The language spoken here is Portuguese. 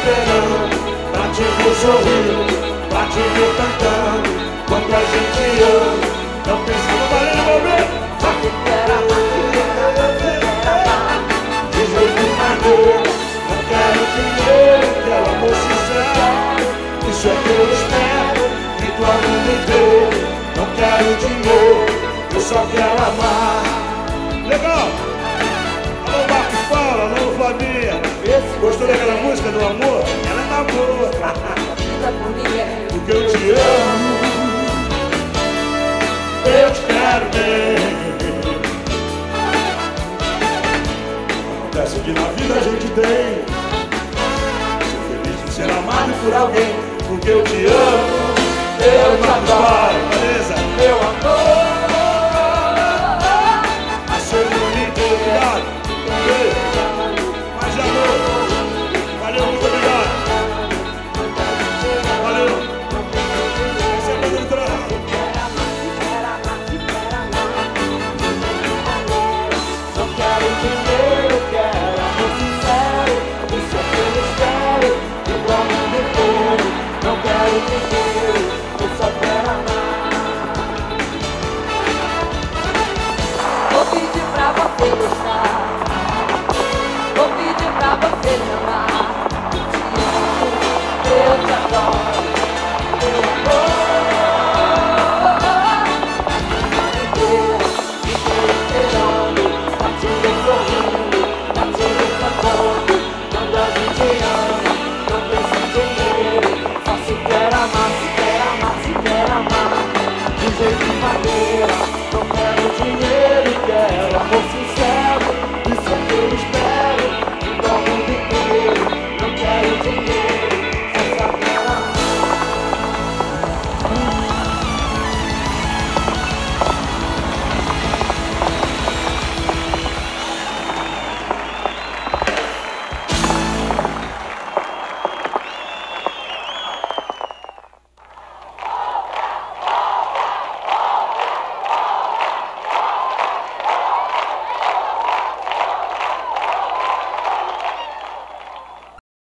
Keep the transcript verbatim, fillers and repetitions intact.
esperando pra te ver sorrindo, pra te ver cantando. Quando a gente ama, não pensava valendo, meu bem. Só que quero amar, quero amar De jeito maneiro, não quero dinheiro, quero amor sincero. Isso é que eu espero, que tua vida inteira. Não quero dinheiro, eu só quero amar. Legal! Alô, Marcos Paulo, alô, Flavinha. Gostou daquela música do amor? Ela é na boa. Porque eu te amo, eu te quero bem. Acontece que na vida a gente tem ser feliz de ser amado por alguém. Porque eu te amo, eu te adoro, beleza? meu amor. A seu bonito, obrigado. Mais de amor. Valeu, muito obrigado. Valeu. Esse é o meu trabalho. Não quero dinheiro.